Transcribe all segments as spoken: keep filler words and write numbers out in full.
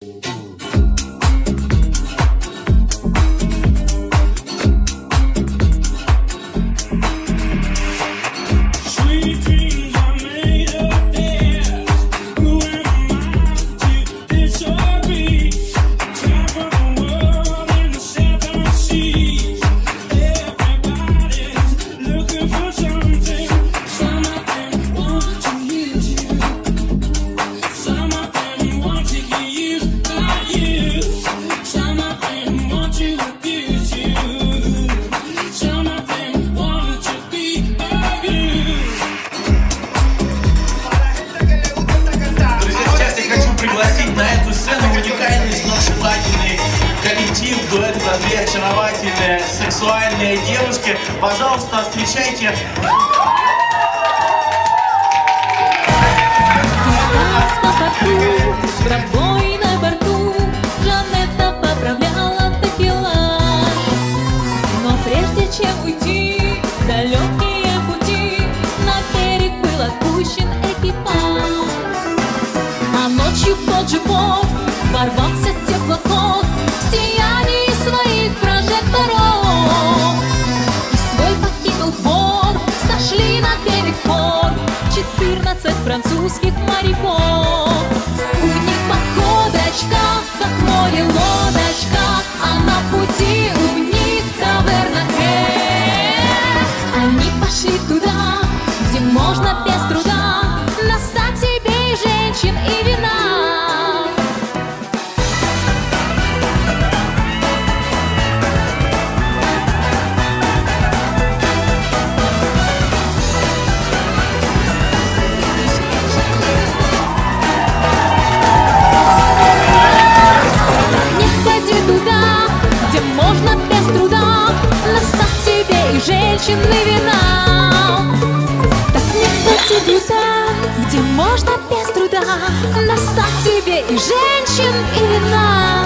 Две очаровательные, сексуальные девушки. Пожалуйста, встречайте. С пробой на борту Жанетта поправляла такелаж. Но прежде чем уйти в далекие пути, на берег был отпущен экипаж. А ночью в тот же порт ворвался теплоход в сиянии своих прожекторов. И свой покинул порт, сошли на берег порт четырнадцать французских моряков. У них походочка, как море лодочка, а на пути у них таверна Эх. Они пошли туда, где можно без труда настать себе и женщин, и вина. Женщин и вина. Так не ходи туда, где можно без труда настать себе и женщин, и вина.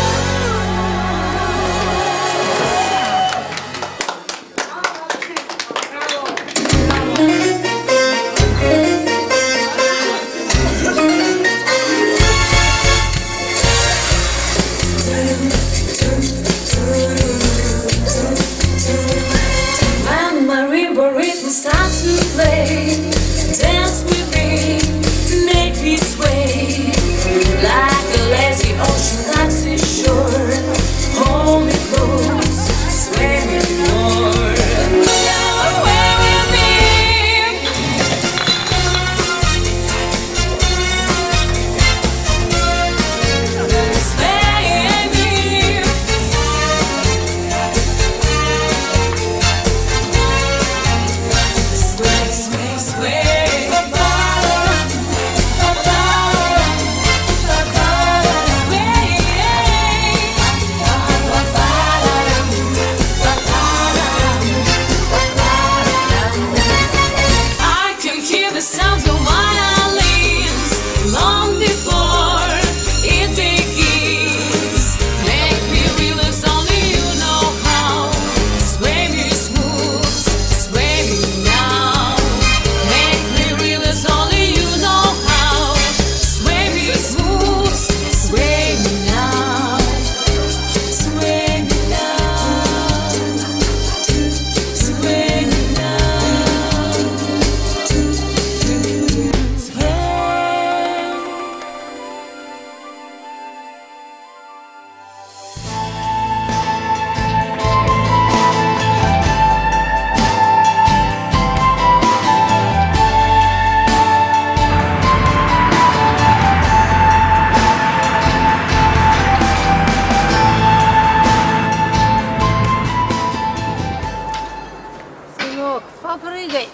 Попрыгай,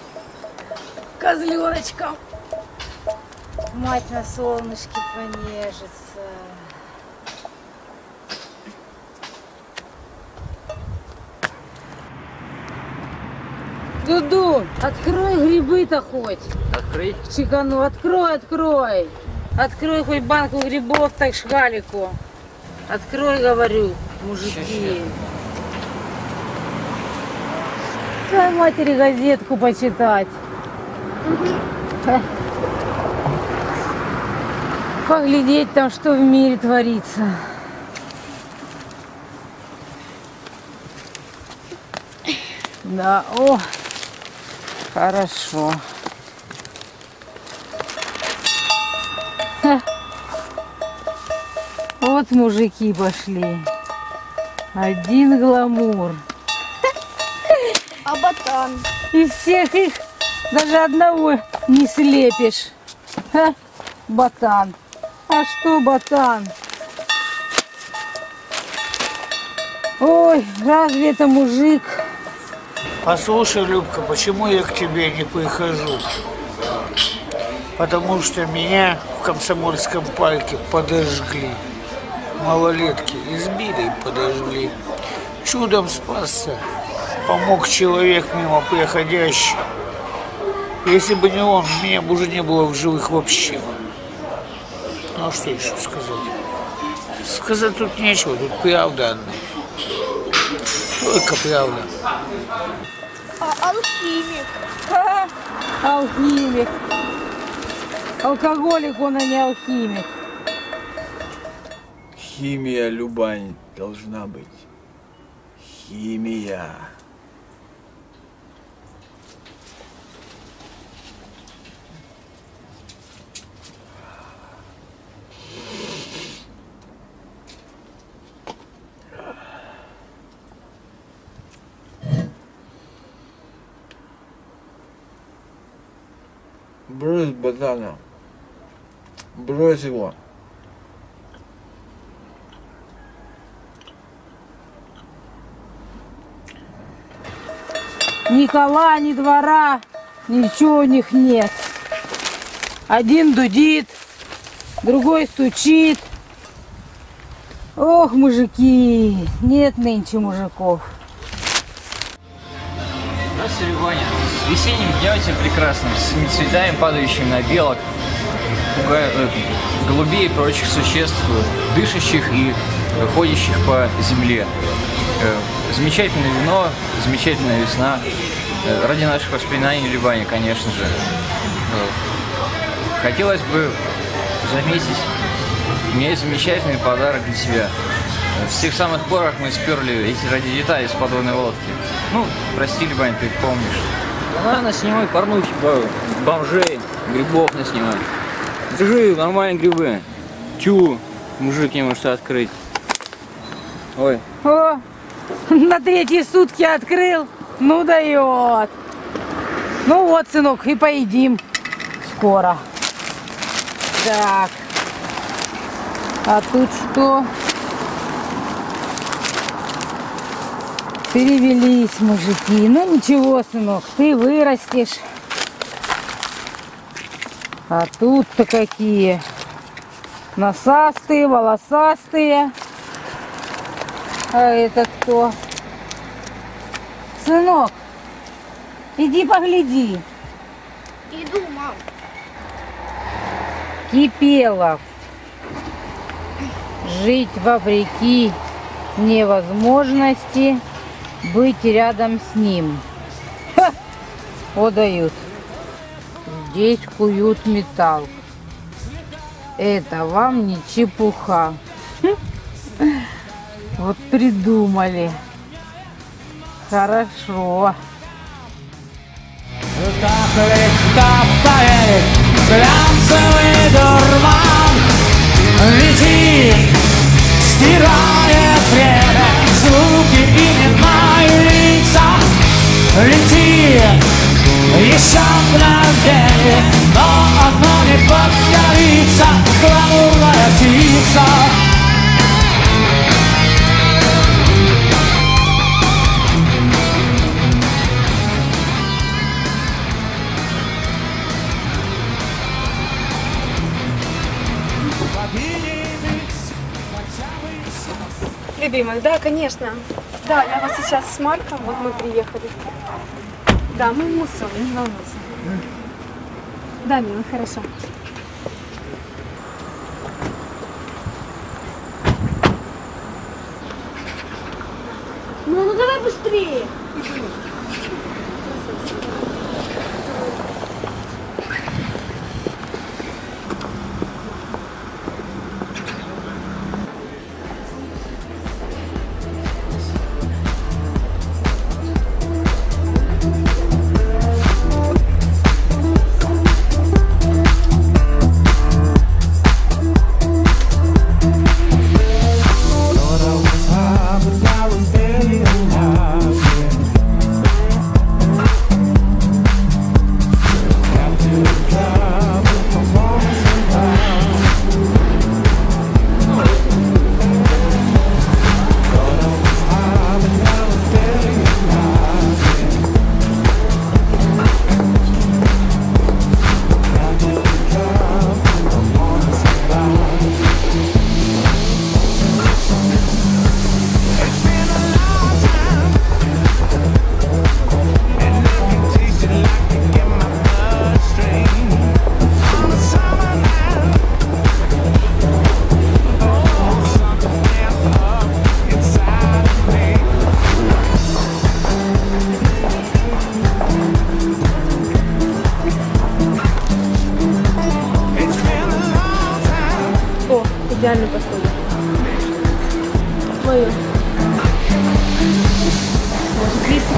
козленочком. Мать на солнышке понежится. Дуду, открой грибы-то хоть. Открыть? Чекану, открой, открой. Открой хоть банку грибов, так шгалику. Открой, говорю, мужики. Дай матери газетку почитать. Поглядеть там, что в мире творится. Да, о, хорошо. Ха. Вот мужики пошли. Один гламур. А ботан? Из всех их даже одного не слепишь. Ха, ботан. А что ботан? Ой, разве это мужик? Послушай, Любка, почему я к тебе не прихожу? Потому что меня в Комсомольском парке подожгли. Малолетки избили и подожгли. Чудом спасся. Помог человек мимо проходящий. Если бы не он, меня бы уже не было в живых вообще. Ну а что еще сказать? Сказать тут нечего, тут правда одна. Только правда. А алхимик? Ха, алхимик. Алкоголик он, а не алхимик. Химия, Любань, должна быть. Химия. Брось ботана. Брось его. Ни кола, ни двора, ничего у них нет. Один дудит, другой стучит. Ох, мужики, нет нынче мужиков. Здравствуйте, Ваня. С весенним днем тебе прекрасным, с цветами, падающими на белок, пугая, э, голубей и прочих существ, дышащих и ходящих по земле. Э, замечательное вино, замечательная весна. Э, ради наших воспоминаний Любани, конечно же. Э, хотелось бы заметить, у меня есть замечательный подарок для тебя. С тех самых пор, как мы сперли эти ради деталей с подводной лодки. Ну, прости, Любань, ты помнишь. Давай наснимай порнухи, бомжей, грибов наснимай. Держи, нормальные грибы. Тю, мужик не может открыть. Ой. О, на третьи сутки открыл. Ну дает. Ну вот, сынок, и поедим скоро. Так. А тут что? Перевелись мужики. Ну ничего, сынок, ты вырастешь. А тут-то какие носастые, волосастые. А это кто? Сынок, иди погляди. Иду, мам. Кипелов. Жить вопреки невозможности быть рядом с ним. Ха! О, дают. Здесь куют металл. Это вам не чепуха. Вот придумали. Хорошо. Так легко поверить в глянцевый дурман. Летит, стирает время, звуки, имена и лица. Летит еще мгновенье, но одно не повторится. Гламурная птица. Любимый, да, конечно. Да, я вас сейчас с Марком, вот мы приехали. Да, мы ему устроим, не волнуйся. Да, милый, хорошо. Ну, ну давай быстрее. идеальный подход. Твое. Может, есть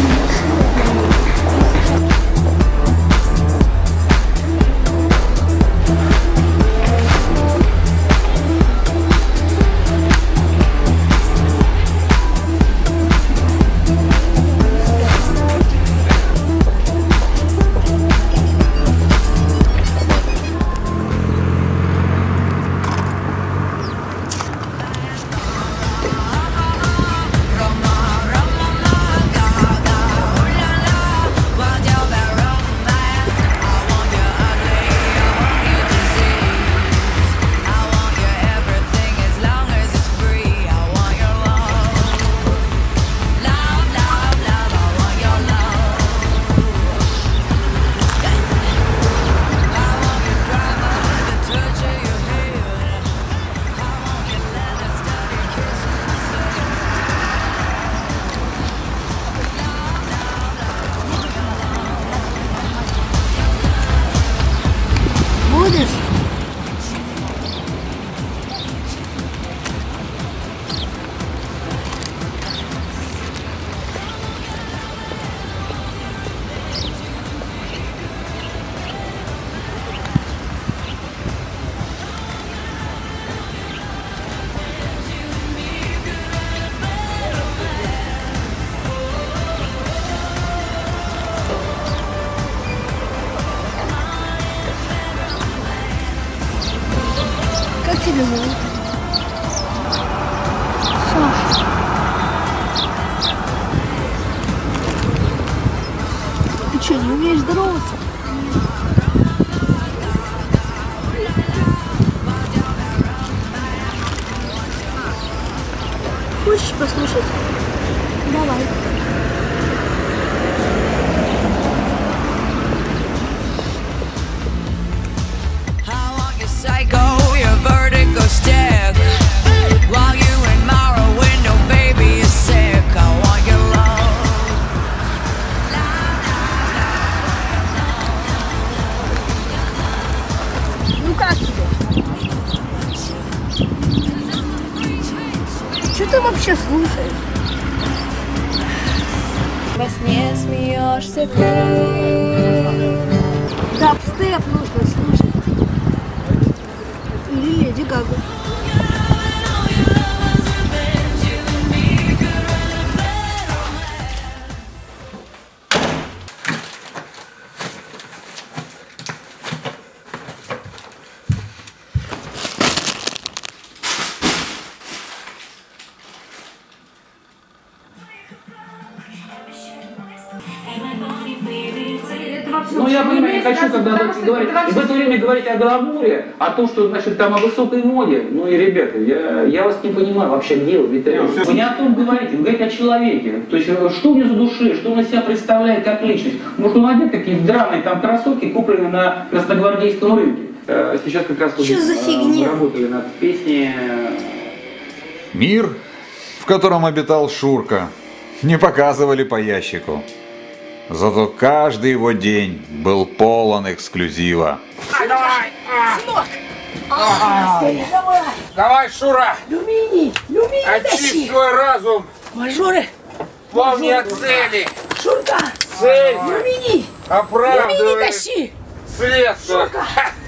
тебя зовут? Саша. Ты что, не умеешь здороваться? Хочешь послушать? Давай. Psycho, your vertigo stick. While you admire a window, baby, you're sick. I want your love. Ну как тебе? Что ты вообще слушаешь? Во сне смеешься ты. Дабстеп нужно слушать. Или Леди Гагу. Ну, я понимаю, не хочу, когда говорить, в это время говорить о гламуре, о том, что, значит, там о высокой моде. Ну и, ребята, я, я вас не понимаю вообще, где вы, Виталий? Вы не о том говорите, вы говорите о человеке. То есть, что у него за души, что он из себя представляет как личность. Может, он одет какие-то драные там кроссовки, купленные на красногвардейском рынке. Сейчас как раз вот, что за фигня? Мы работали над песней. Мир, в котором обитал Шурка, не показывали по ящику. Зато каждый его день был полон эксклюзива. Давай, давай! А. Сынок! А. Давай! Давай, Шура! Люмини! Люмини очисть свой разум! Мажоры! Помни о цели! Шурка! Цель! Люмини! Оправдывает Люмини тащи! средства! Шурка!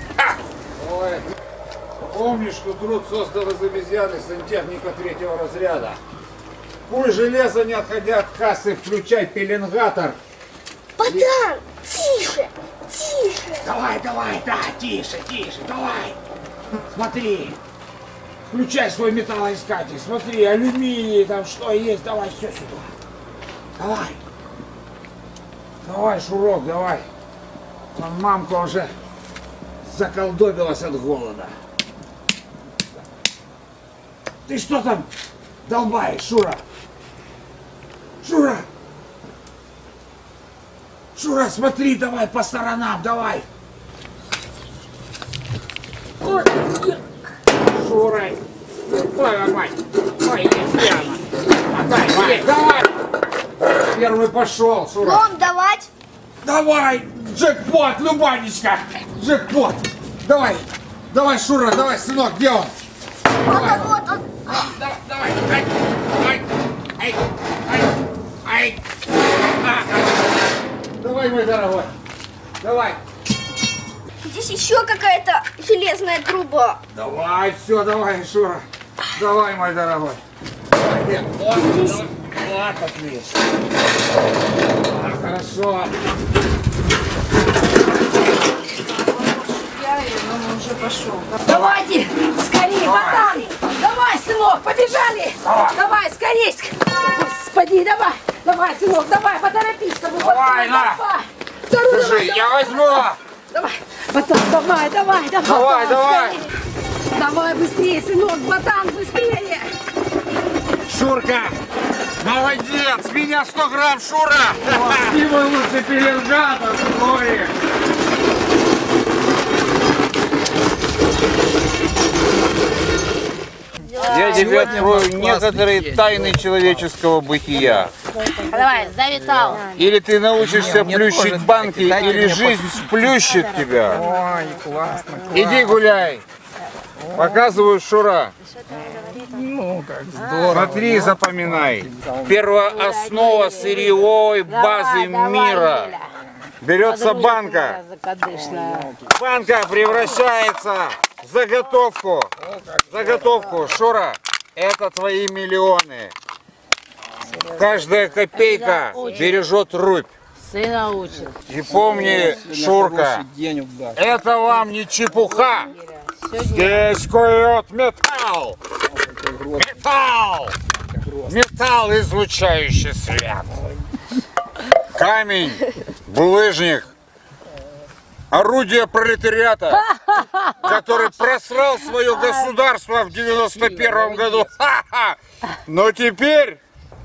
Помни, что труд создан из обезьяны, сантехника третьего разряда. Куй железо, не отходя от кассы, включай пеленгатор. Богдан! Тише! Тише! Давай, давай, да, тише, тише, давай. Смотри. Включай свой металлоискатель. Смотри, алюминий, там что есть. Давай, все сюда. Давай. Давай, Шурок, давай. Вон мамка уже заколдобилась от голода. Ты что там долбаешь, Шура? Шура! Шура, смотри, давай по сторонам, давай. Шура, твою мать, ой, есть прямо. Мотай, давай, давай. Первый пошел, Шура. Лом давать? Давай, джекпот, Любанечка, джекпот. Давай, давай, Шура, давай, сынок, где он? Вот он, вот он. Давай, давай, ай, ай, ай, ай, давай, мой дорогой, давай. Здесь еще какая-то железная труба. Давай, все, давай, Шура. Давай, мой дорогой. Вот, вот, вот, отлично. А, хорошо. Он уже пошел. Давайте, скорее, ботан! Давай, сынок, побежали! Давай, давай скорее! Господи, давай! Давай, сынок, давай, поторопись, чтобы давай, на! Держи, я возьму! Давай, ботан, давай, давай, давай! Давай, давай! Давай быстрее, сынок, ботан, быстрее! Шурка! Молодец! Меня сто грамм, Шура! Ты мой лучший пеленгатор, Лори! Я тебе открою некоторые тайны человеческого бытия. Давай, завитал. Или ты научишься плющить банки, или жизнь сплющит тебя. Ой, классно, классно. Иди гуляй. Показываю, Шура. Ну, как здорово. Смотри, запоминай. Первооснова сырьевой базы мира. Берется банка. Банка превращается в заготовку. Заготовку. Шура, это твои миллионы. Каждая копейка бережет рубь. Сына учит. И помни, Шурка, это вам не чепуха. Здесь кует металл. Металл. Металл, излучающий свет. Камень, булыжник, орудие пролетариата, который просрал свое государство в девяносто первом году. Но теперь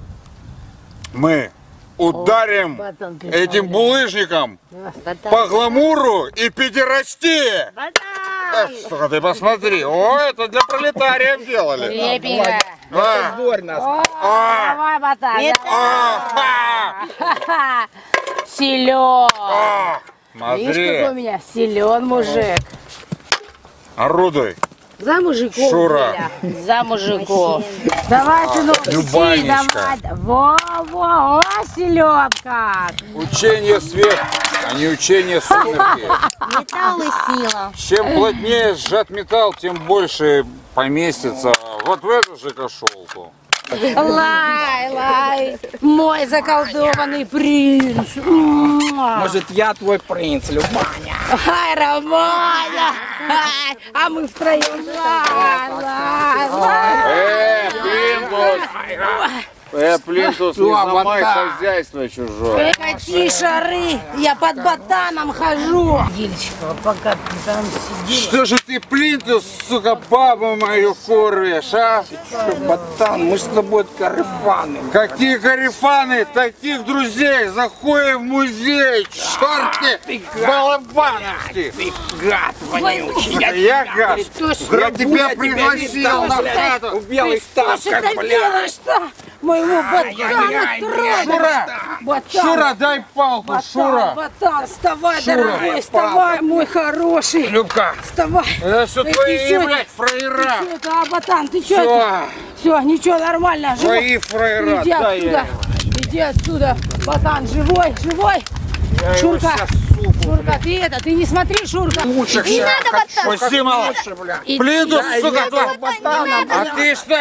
мы ударим этим булыжником по гламуру и педерастии. Сука, ты посмотри, о, это для пролетариев делали. Крепенько. Да. Зорь нас. А. Давай, ботан. А. Силен. А. Видишь, Смотри, какой у меня силен мужик. орудуй. За мужиков. Шура. Бля. За мужиков. Давай, сынок, си, Любанечка. давай. Во, во, о, селедка. Учение свет, а не учение сумерки. Металл и сила. Чем плотнее сжат металл, тем больше поместится вот в эту же кошелку. Лай, лай, мой заколдованный принц. Может, я твой принц, Любаня? Ай, Романя. Ай, а мы втроем. Лай, лай, лай. Э, Плинтус! Э, Плинтус, не ломай хозяйство чужое. Прекрати шары, я под ботаном хожу. Гильчика, пока ты там сидишь. Что же ты, Плинтус, сука, бабу мою куришь, а? Ботан, мы с тобой карифаны. Какие карифаны, таких друзей, заходи в музей, черти балабановские. Ты гад вонючий. Я гад, я тебя пригласил на хату. В белый став, Что как ты бля. делаешь-то? Моему ботану трогай. Шура, Ботан. Шура, дай палку, Ботан, Шура. ботан, вставай, Шура. дорогой, вставай, мой хороший. Любка. Вставай. Это все Ты твои, чё? блядь, фраера. Ты чё, а, ботан, ты что Всё. это? Все, ничего, нормально. Живой. Твои фраера, Иди дай отсюда. я. Иди отсюда. Ботан, живой, живой. Я его Шурка, щас, суку, Шурка, ты это, ты не смотри, Шурка. Лучше Не надо, ботан. Пусти, мало. Плинтус, сука, твой. А ты что?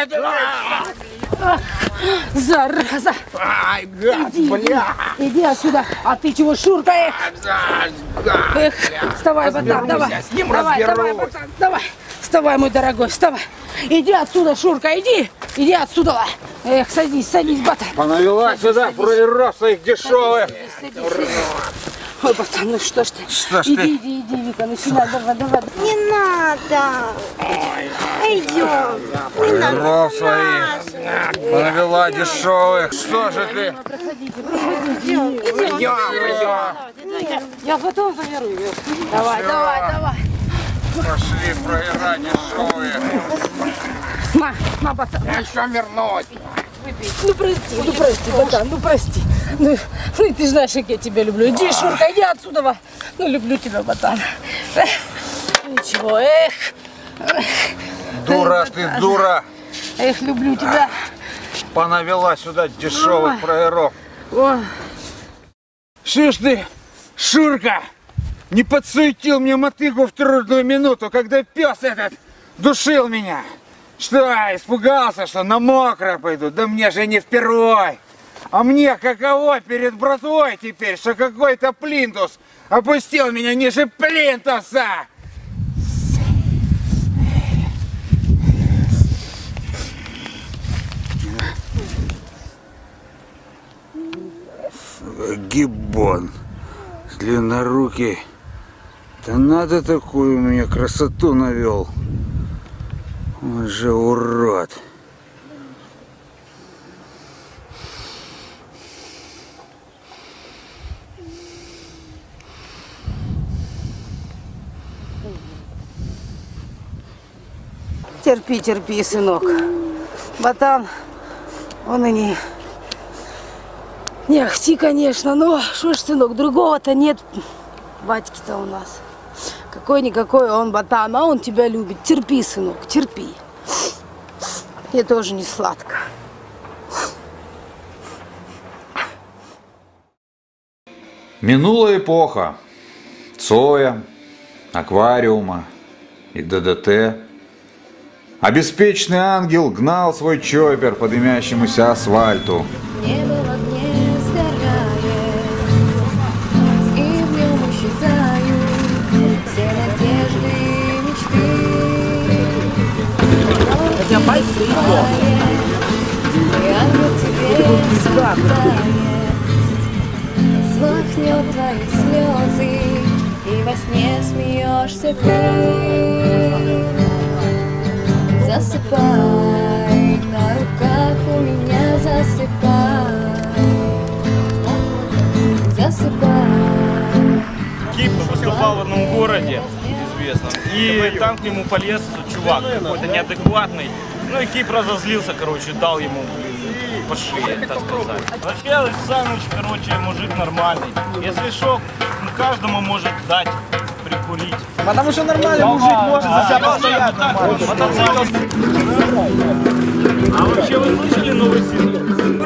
Зараза. Ай, гад, Иди, бля. иди, иди отсюда. А ты чего, Шурка? Эх, эх. Вставай, ботан, давай. С ним Давай, давай, разберусь. ботан, давай. Вставай, мой дорогой, вставай. Иди отсюда, Шурка, иди. Иди отсюда. Эх, садись, садись, ботан. Понавела сюда фраеров своих дешевых. Садись, садись. Ой, ботан, ну что ж ты? Что ж иди, ты? иди, иди, Вика, начинай, давай, давай. Не надо. Идем. Фраеров своих. Понавела дешевых. Что же ты? Проходите, проходите. Идем, Идем, Я потом заберу ее. Давай, давай, давай. Пошли фраера дешевые. На, на, ботан. Я еще вернусь. Ну прости, ну прости, ботан, ну прости. Ну, ну ты же знаешь, как я тебя люблю. Иди, Шурка, иди отсюда. во. Ну люблю тебя, ботан. Эх, ничего, эх. Дура ты, дура! Эх, люблю тебя. Понавела сюда дешевых Ой. фраеров. Ой. Что ж ты, Шурка, не подсуетил мне мотыгу в трудную минуту, когда пес этот душил меня? Что, испугался, что на мокро пойду? Да мне же не впервой. А мне каково перед братвой теперь, что какой-то плинтус опустил меня ниже плинтуса? Гиббон, длиннорукий, да надо такую у меня красоту навел. Он же урод. Терпи, терпи, сынок. Ботан, он и не... Не ахти, конечно, но что ж, сынок, другого-то нет. Батьки-то у нас. Какой-никакой он ботан, а он тебя любит. Терпи, сынок, терпи. Мне тоже не сладко. Минула эпоха Цоя, аквариума и ДДТ. А беспечный ангел гнал свой чоппер по дымящемуся асфальту. Небо в огне сгорает, и в нем исчезают все надежды и мечты. Хотя пальцы и И ангел тебе согревает, смахнет твои слезы, и во сне смеешься ты. Засыпай, на руках у меня засыпай, засыпай. Кип выступал в одном городе известном, и там к нему полез чувак какой-то неадекватный. Ну и Кип разозлился, короче, дал ему, блин, по шее, так сказать. Вообще, Саныч, короче, мужик нормальный. Если шок, каждому может дать прикурить. Потому что нормальный мужик может за себя постоять нормально. Мотоцикл. А вообще вы слышали новый сингл?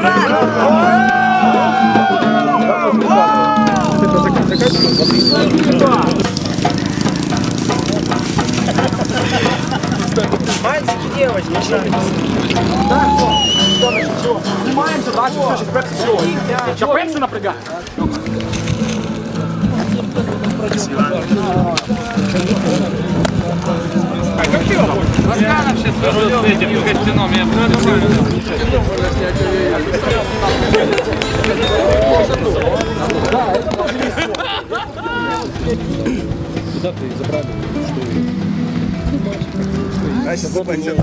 Мальчики, девочки, так, все, снимаемся, дальше все, сейчас Пепси все. Сейчас Пепси напрягай. А как ты его? Расканов сейчас с этим гостином, я Куда ты забрали? Ася, попадет.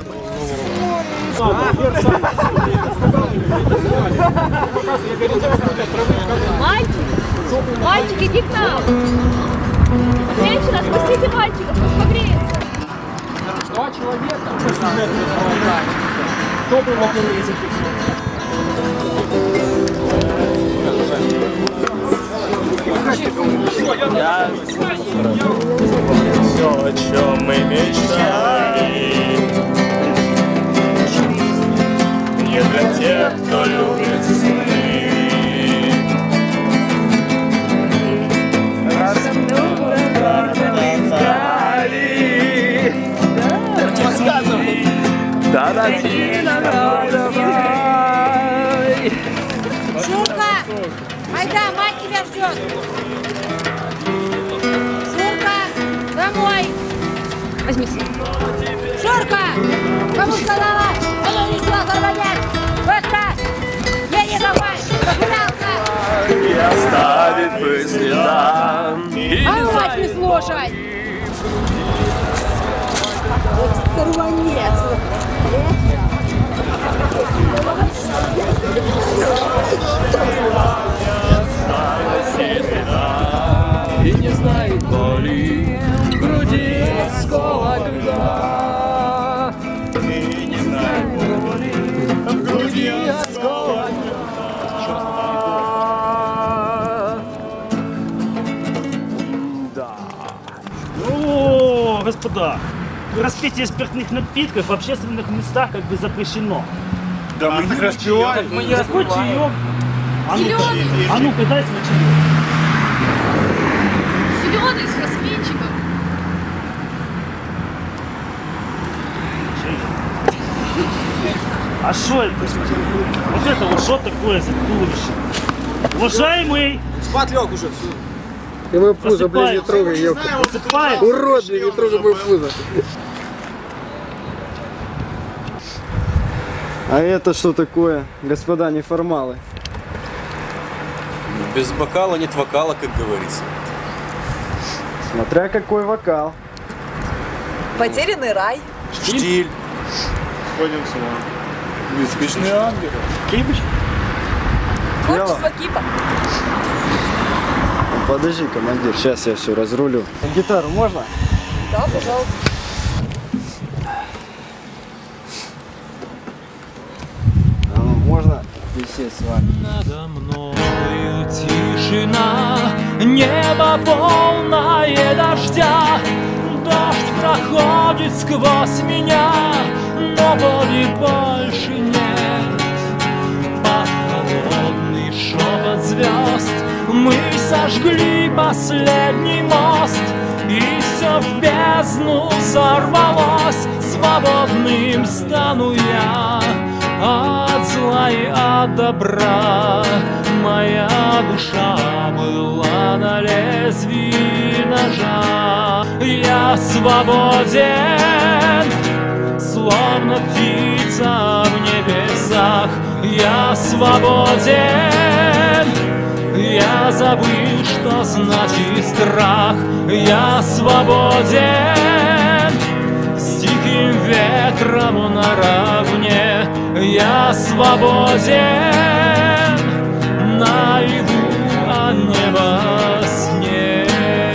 Мальчик, мальчик, иди к нам. Женщина, спустите мальчика, пусть погреется. Два человека. Кто был вокруг? Все, о чем мы мечтали, не для тех, кто любит сны. Да, да, Шурка! Айда, мать тебя ждет! Шурка! Домой! Возьми. Шурка! Кому сказала? А я не сюда зарванять! Быстро! Едем домой! Прогулялся! и оставит по следам. А мать не слушай! Сорванец! И не знает боли, в груди осколок льда. И не знает боли, в груди осколок Да. Ну, господа, распитие спиртных напитков в общественных местах как бы запрещено. Да мы не распиваем. Мы не распиваем. А ну-ка, а ну-ка, дай смочи. Зеленый с жасминчиком. А что это? Вот это вот что такое за туловище? Уважаемый! Спать лег уже, все. И мой пузо, блин, не трогай, ёпта. Урод, блин, не трогай мой пузо. А это что такое, господа неформалы? Без бокала нет вокала, как говорится. Смотря какой вокал. Потерянный рай. Штиль. Сходим с ума. Беспечные ангелы. Кипочка. Творчество Кипа. Подожди, командир, сейчас я все разрулю. Гитару можно? Да, пожалуйста. А ну, можно висеть с вами? Надо мною тишина, небо полное дождя. Дождь проходит сквозь меня, но боли больше нет. Под холодный шепот звезд мы сожгли последний мост, и все в бездну сорвалось. Свободным стану я от зла и от добра. Моя душа была на лезвии ножа. Я свободен, словно птица в небесах. Я свободен, я забыл, что значит страх. Я свободен, с диким ветром наравне. Я свободен, наяву, а не во сне.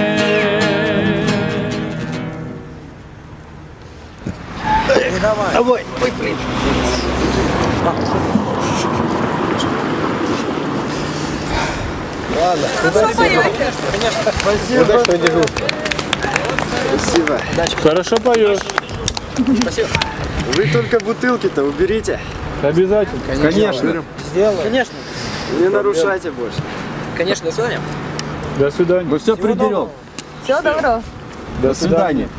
Давай. Давай, выпли. Ладно, Хорошо поете. Конечно, спасибо. Удачного дежурства. Спасибо. Хорошо поешь. Спасибо. Вы только бутылки-то уберите. Обязательно. Конечно. Конечно. Сделаем. Конечно. Не нарушайте больше. Конечно, до свидания. До свидания. Мы все приберем. Всего доброго. До свидания.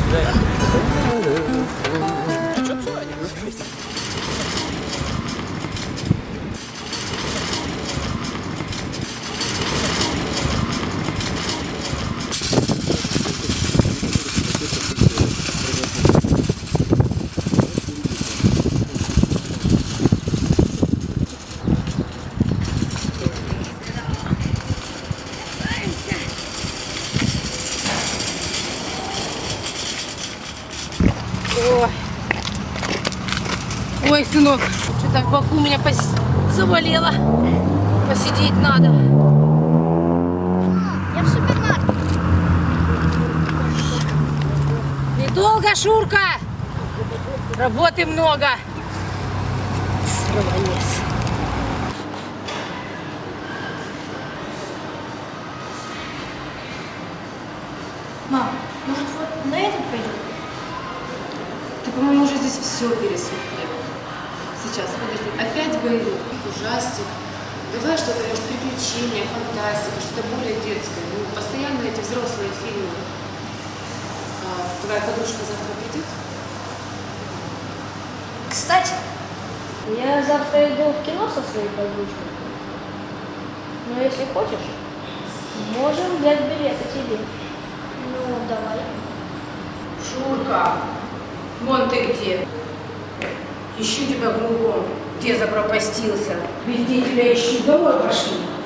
Ой, сынок, что-то в боку у меня пос... заболело. Посидеть надо. Я в супермаркет. Недолго, Шурка. Работы много. Срыванец. Мам, может вот на этот пойдем? Ты, по-моему, уже здесь все пересмотрела. Сейчас, подожди, опять боевик, ужастик. Давай что-то, может, приключения, фантастика, что-то более детское. Ну, постоянно эти взрослые фильмы. А, твоя подружка завтра придет? Кстати, я завтра иду в кино со своей подружкой. Но если хочешь, можем взять билеты тебе. Ну, давай. Шурка, вон ты где. Ищу тебя кругом. Где запропастился? Везде тебя ищу. Домой пошли.